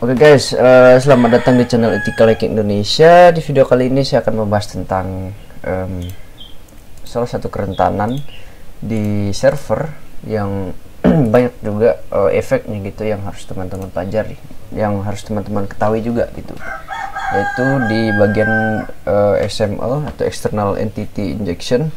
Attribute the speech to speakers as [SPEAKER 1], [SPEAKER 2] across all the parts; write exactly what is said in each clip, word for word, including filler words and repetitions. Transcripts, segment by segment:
[SPEAKER 1] Oke guys, uh, selamat datang di channel Ethical Hacking Indonesia. Di video kali ini saya akan membahas tentang um, salah satu kerentanan di server yang banyak juga uh, efeknya gitu, yang harus teman-teman pelajari, yang harus teman-teman ketahui juga gitu, yaitu di bagian uh, X M L atau External Entity Injection.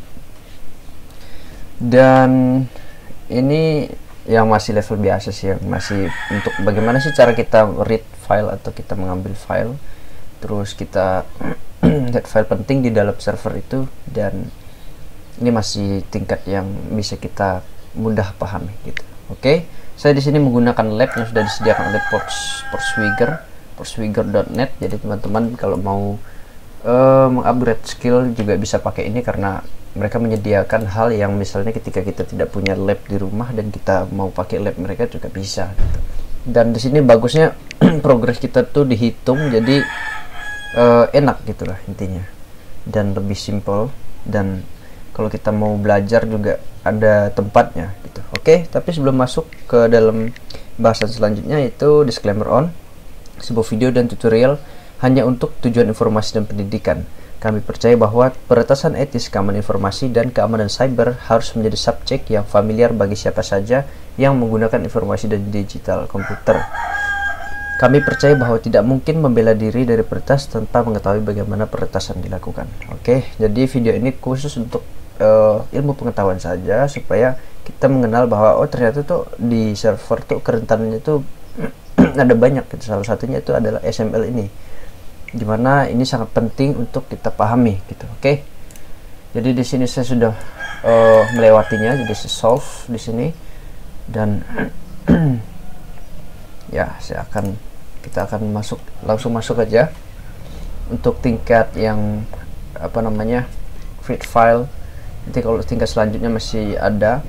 [SPEAKER 1] Dan ini yang masih level biasa sih, yang masih untuk bagaimana sih cara kita read file atau kita mengambil file, terus kita lihat file penting di dalam server itu. Dan ini masih tingkat yang bisa kita mudah pahami gitu. Oke, saya di sini menggunakan lab yang sudah disediakan oleh Portswigger, portswigger dot net. Jadi teman-teman kalau mau uh, mengupgrade skill juga bisa pakai ini, karena mereka menyediakan hal yang misalnya ketika kita tidak punya lab di rumah dan kita mau pakai lab mereka juga bisa gitu. Dan di sini bagusnya progres kita tuh dihitung, jadi uh, enak gitulah intinya, dan lebih simple. Dan kalau kita mau belajar juga ada tempatnya gitu. Oke, tapi sebelum masuk ke dalam bahasan selanjutnya, yaitu disclaimer on, sebuah video dan tutorial hanya untuk tujuan informasi dan pendidikan. Kami percaya bahwa peretasan etis keamanan informasi dan keamanan cyber harus menjadi subjek yang familiar bagi siapa saja yang menggunakan informasi dan digital komputer. Kami percaya bahwa tidak mungkin membela diri dari peretas tanpa mengetahui bagaimana peretasan dilakukan. Oke, jadi video ini khusus untuk uh, ilmu pengetahuan saja, supaya kita mengenal bahwa oh ternyata tuh di server tuh kerentanannya tuh ada banyak gitu. Salah satunya itu adalah X M L ini, dimana ini sangat penting untuk kita pahami gitu. Oke, jadi di sini saya sudah uh, melewatinya, jadi saya solve di sini. Dan ya saya akan kita akan masuk langsung masuk aja untuk tingkat yang apa namanya read file. Nanti kalau tingkat selanjutnya masih ada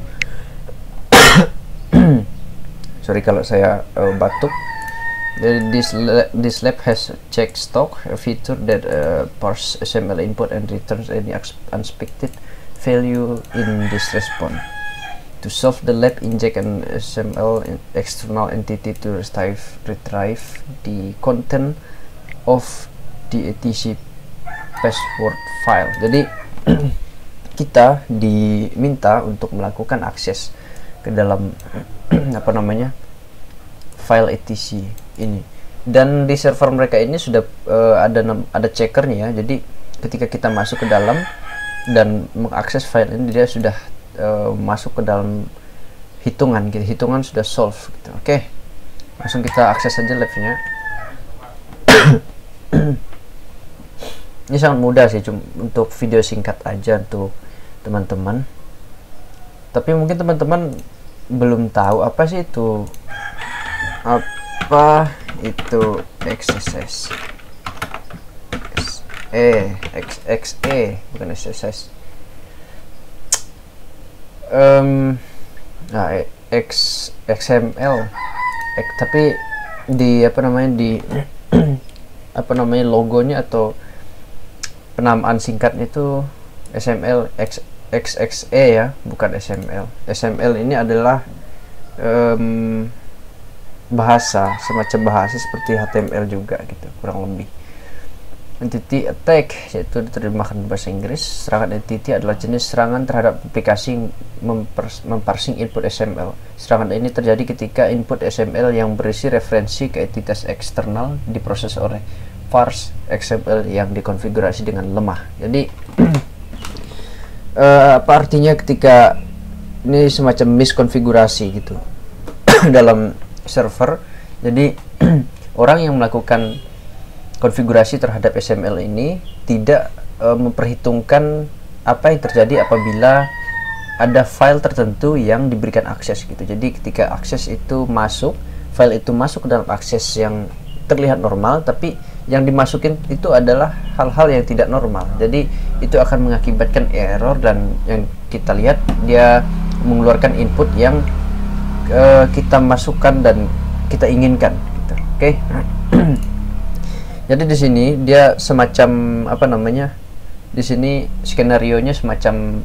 [SPEAKER 1] sorry kalau saya uh, batuk. This, this lab has a check stock, a feature that uh, parse X M L input and returns any unexpected value in this response. To solve the lab, inject an X M L external entity to retrieve, retrieve the content of the E T C password file. Jadi kita diminta untuk melakukan akses ke dalam apa namanya file E T C ini, dan di server mereka ini sudah uh, ada ada checkernya ya. Jadi ketika kita masuk ke dalam dan mengakses file ini, dia sudah uh, masuk ke dalam hitungan gitu, hitungan sudah solve gitu. Oke, langsung kita akses saja labnya. Ini sangat mudah sih, cuma untuk video singkat aja untuk teman-teman. Tapi mungkin teman-teman belum tahu apa sih itu apa itu X S S E X X E bukan X S S. um, nah X XML X, tapi di apa namanya di apa namanya logonya atau penamaan singkatnya itu X M L X X X E ya, bukan X M L. X M L ini adalah um, bahasa, semacam bahasa seperti H T M L juga gitu, kurang lebih. Entity attack, yaitu diterjemahkan bahasa Inggris. Serangan entity adalah jenis serangan terhadap aplikasi memparsing input X M L. Serangan ini terjadi ketika input X M L yang berisi referensi ke entitas eksternal diproses oleh parse X M L yang dikonfigurasi dengan lemah. Jadi uh, apa artinya ketika ini semacam miskonfigurasi gitu dalam server. Jadi orang yang melakukan konfigurasi terhadap X M L ini tidak e, memperhitungkan apa yang terjadi apabila ada file tertentu yang diberikan akses gitu. Jadi ketika akses itu masuk, file itu masuk ke dalam akses yang terlihat normal, tapi yang dimasukin itu adalah hal-hal yang tidak normal. Jadi itu akan mengakibatkan error, dan yang kita lihat dia mengeluarkan input yang Uh, kita masukkan dan kita inginkan gitu. Oke. Okay? Jadi di sini dia semacam apa namanya? Di sini skenario nya semacam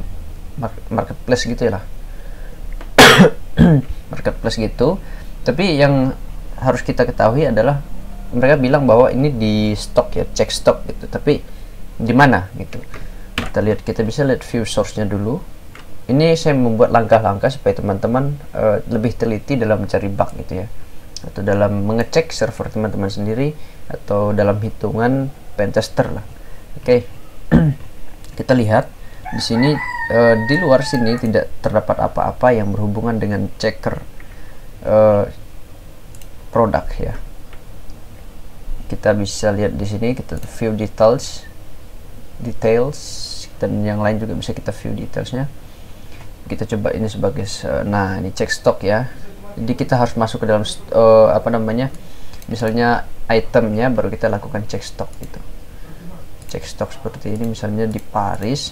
[SPEAKER 1] marketplace gitu ya lah. Marketplace gitu. Tapi yang harus kita ketahui adalah mereka bilang bahwa ini di stok ya, cek stok gitu, tapi di mana gitu. Kita lihat, kita bisa lihat view source-nya dulu. Ini saya membuat langkah-langkah supaya teman-teman uh, lebih teliti dalam mencari bug gitu ya, atau dalam mengecek server teman-teman sendiri, atau dalam hitungan pentester lah. Oke, okay. Kita lihat di sini, uh, di luar sini tidak terdapat apa-apa yang berhubungan dengan checker uh, produk ya. Kita bisa lihat di sini, kita view details, details, dan yang lain juga bisa kita view detailsnya. Kita coba ini sebagai, nah ini cek stok ya. Jadi kita harus masuk ke dalam uh, apa namanya, misalnya itemnya, baru kita lakukan cek stok gitu. Cek stok seperti ini, misalnya di Paris,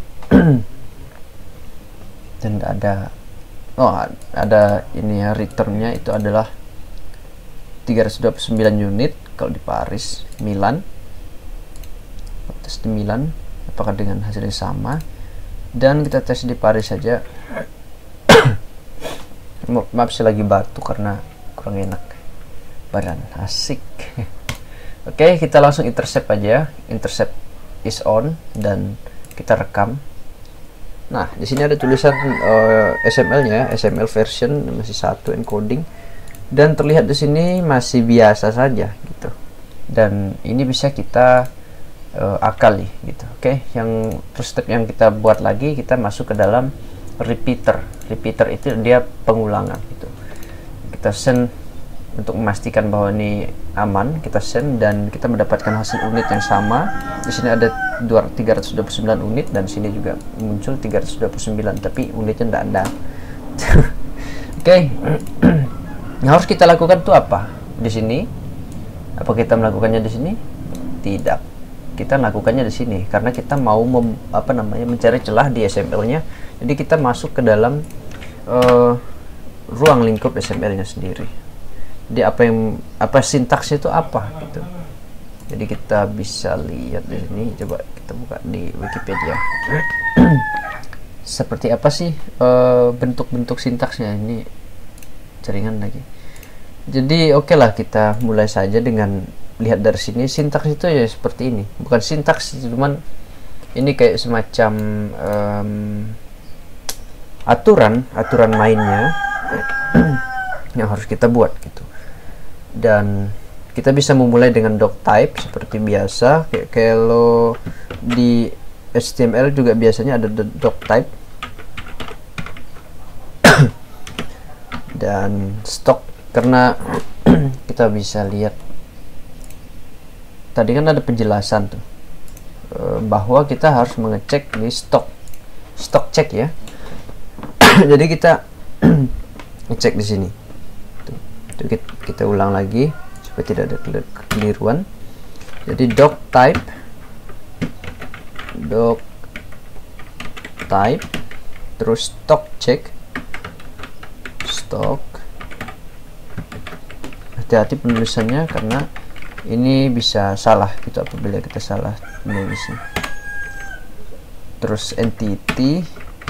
[SPEAKER 1] dan ada, oh ada ini ya, returnnya itu adalah tiga ratus dua puluh sembilan unit. Kalau di Paris, Milan, tes di Milan, apakah dengan hasil yang sama? Dan kita tes di Paris saja. Maaf, saya lagi batuk karena kurang enak badan, asik. Oke, kita langsung intercept aja. Intercept is on, dan kita rekam. Nah, di sini ada tulisan uh, S M L-nya, S M L version masih satu encoding. Dan terlihat di sini masih biasa saja gitu, dan ini bisa kita uh, akali gitu. Oke, okay? Yang first step yang kita buat lagi, kita masuk ke dalam repeater. Repeater itu dia pengulangan gitu. Kita send untuk memastikan bahwa ini aman, kita send dan kita mendapatkan hasil unit yang sama. Di sini ada tiga ratus dua puluh sembilan unit, dan sini juga muncul tiga ratus dua puluh sembilan, tapi unitnya tidak ada. Oke. Okay. Yang harus kita lakukan tuh apa di sini? Apa kita melakukannya di sini? Tidak. Kita lakukannya di sini karena kita mau mem, apa namanya mencari celah di S M L-nya. Jadi kita masuk ke dalam uh, ruang lingkup S M L-nya sendiri. Jadi apa yang apa sintaksnya itu apa gitu. Jadi kita bisa lihat di sini. Coba kita buka di Wikipedia. Seperti apa sih bentuk-bentuk uh, sintaksnya ini? Jaringan lagi. Jadi oke okay lah, kita mulai saja dengan lihat dari sini. Sintaks itu ya seperti ini, bukan sintaks, cuman ini kayak semacam um, aturan aturan mainnya yang harus kita buat gitu. Dan kita bisa memulai dengan doc type seperti biasa. Kayak kalau di H T M L juga biasanya ada doc type dan stok, karena kita bisa lihat tadi kan ada penjelasan tuh e, bahwa kita harus mengecek di stok stok cek ya. Jadi kita ngecek di sini tuh, tuh kita, kita ulang lagi supaya tidak ada kekeliruan. Jadi doc type doc type terus stok cek stok. Hati-hati penulisannya karena ini bisa salah gitu apabila kita salah menulisnya. Terus entity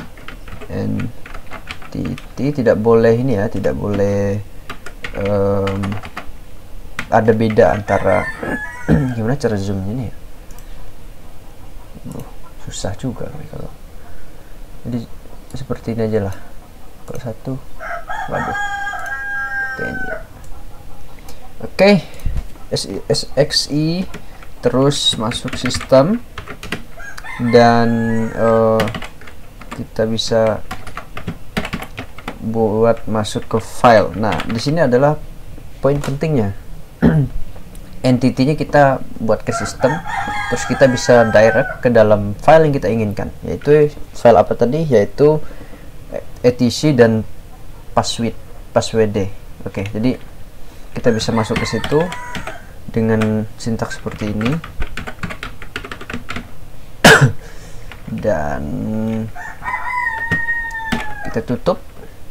[SPEAKER 1] entity tidak boleh ini ya, tidak boleh um, ada beda antara gimana cara zoom ini ya. Uh, susah juga kalau. Jadi seperti ini aja lah. Kalau satu, waduh. Oke, okay. S X I terus masuk sistem, dan uh, kita bisa buat masuk ke file. Nah, di sini adalah poin pentingnya. Entity-nya kita buat ke sistem, terus kita bisa direct ke dalam file yang kita inginkan, yaitu file apa tadi, yaitu etc dan password password. Oke, jadi kita bisa masuk ke situ dengan sintaks seperti ini. Dan kita tutup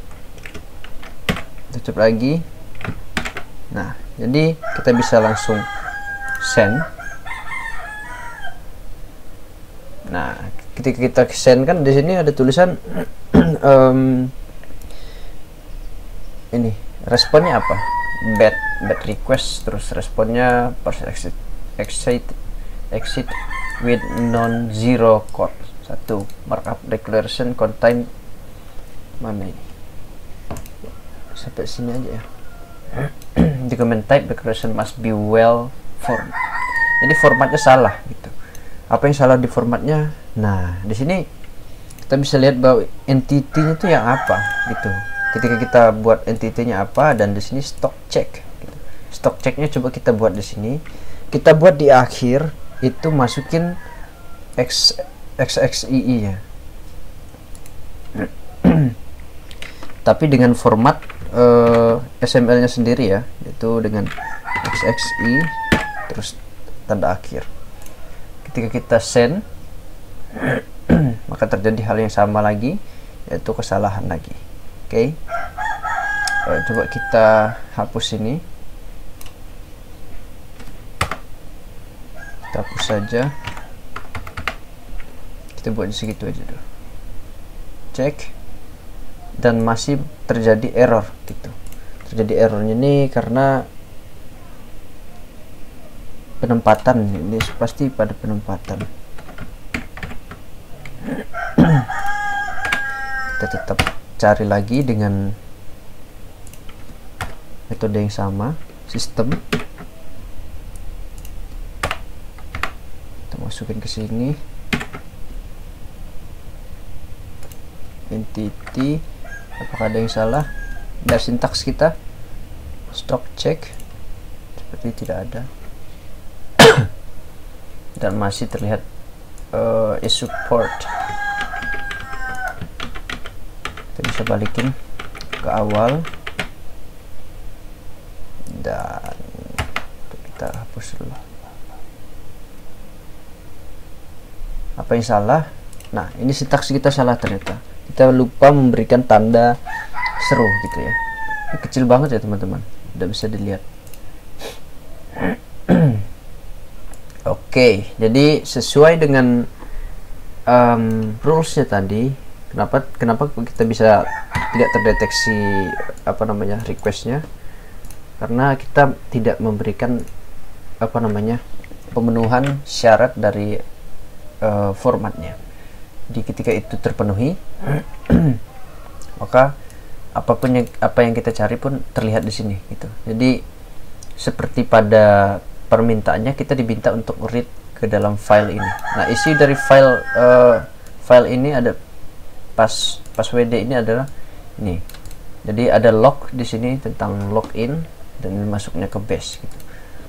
[SPEAKER 1] tutup lagi. Nah, jadi kita bisa langsung send. Nah, ketika kita send kan di sini ada tulisan um, ini responnya apa. bad bad request, terus responnya parse exit exit exit with non zero code. Satu, markup declaration contain, mana ini, sampai sini aja ya. Document type declaration must be well formed. Jadi formatnya salah gitu. Apa yang salah di formatnya? Nah, di sini kita bisa lihat bahwa entity-nya itu yang apa gitu. Ketika kita buat entity-nya apa, dan di sini stock check gitu. Stock check-nya coba kita buat di sini. Kita buat di akhir itu masukin x xxii ya. Tapi dengan format uh, S M L-nya sendiri ya, yaitu dengan xxi terus tanda akhir. Ketika kita send maka terjadi hal yang sama lagi, yaitu kesalahan lagi. Oke, okay. uh, coba kita hapus ini, kita hapus saja, kita buat segitu aja dulu, cek, dan masih terjadi error gitu. Terjadi errornya ini karena penempatan, ini pasti pada penempatan. Kita tetap cari lagi dengan metode yang sama, sistem. Kita masukin ke sini entity, apakah ada yang salah? Dari sintaks kita stock check seperti tidak ada. Dan masih terlihat uh, is support. Kita bisa balikin ke awal dan kita hapus dulu. Apa yang salah? Nah, ini sintaks kita salah ternyata. Kita lupa memberikan tanda seru gitu ya. Ini kecil banget ya teman-teman, tidak bisa dilihat. Oke, okay, jadi sesuai dengan um, rulesnya tadi, kenapa kenapa kita bisa tidak terdeteksi apa namanya requestnya? Karena kita tidak memberikan apa namanya pemenuhan syarat dari uh, formatnya. Jadi ketika itu terpenuhi, maka apapun yang apa yang kita cari pun terlihat di sini gitu. Jadi seperti pada permintaannya, kita diminta untuk read ke dalam file ini. Nah, isi dari file uh, file ini ada pas pas W D ini adalah ini. Jadi ada log di sini tentang login dan masuknya ke base gitu.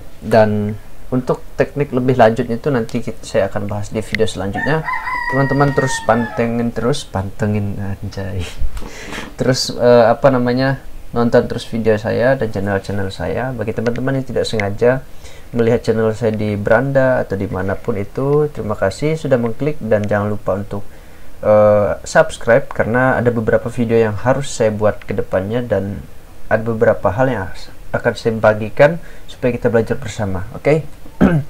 [SPEAKER 1] Dan untuk teknik lebih lanjutnya itu nanti kita, saya akan bahas di video selanjutnya. Teman-teman terus pantengin terus pantengin anjay. Terus uh, apa namanya nonton terus video saya dan channel-channel saya. Bagi teman-teman yang tidak sengaja melihat channel saya di beranda atau dimanapun itu, terima kasih sudah mengklik, dan jangan lupa untuk uh, subscribe karena ada beberapa video yang harus saya buat ke depannya, dan ada beberapa hal yang akan saya bagikan supaya kita belajar bersama. Oke, okay?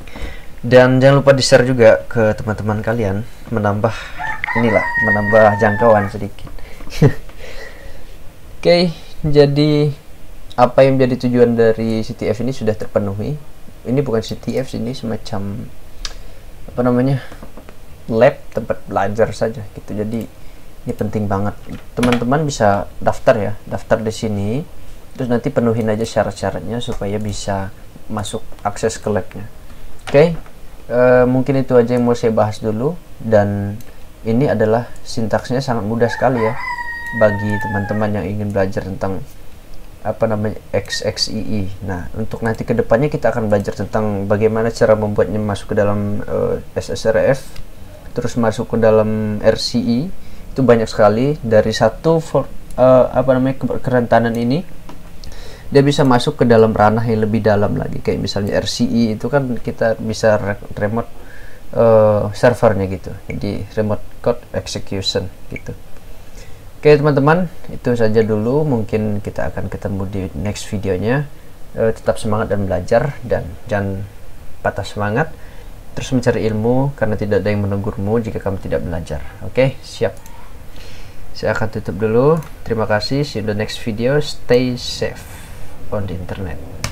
[SPEAKER 1] Dan jangan lupa di share juga ke teman-teman kalian, menambah inilah menambah jangkauan sedikit. Oke, okay, jadi apa yang menjadi tujuan dari C T F ini sudah terpenuhi. Ini bukan C T F, ini semacam apa namanya lab, tempat belajar saja gitu. Jadi ini penting banget, teman-teman bisa daftar ya, daftar di sini, terus nanti penuhin aja syarat-syaratnya supaya bisa masuk akses ke labnya. Oke, okay? uh, mungkin itu aja yang mau saya bahas dulu, dan ini adalah sintaksnya sangat mudah sekali ya bagi teman-teman yang ingin belajar tentang apa namanya xxii. Nah, untuk nanti kedepannya kita akan belajar tentang bagaimana cara membuatnya masuk ke dalam uh, S S R F, terus masuk ke dalam R C E. Itu banyak sekali. Dari satu for, uh, apa namanya kerentanan ini, dia bisa masuk ke dalam ranah yang lebih dalam lagi. Kayak misalnya R C E itu kan kita bisa re remote uh, servernya gitu. Jadi remote code execution gitu. Oke teman-teman, itu saja dulu. Mungkin kita akan ketemu di next videonya. E, tetap semangat dan belajar, dan jangan patah semangat. Terus mencari ilmu, karena tidak ada yang menegurmu jika kamu tidak belajar. Oke, siap. Saya akan tutup dulu. Terima kasih. See you in the next video. Stay safe. on the internet.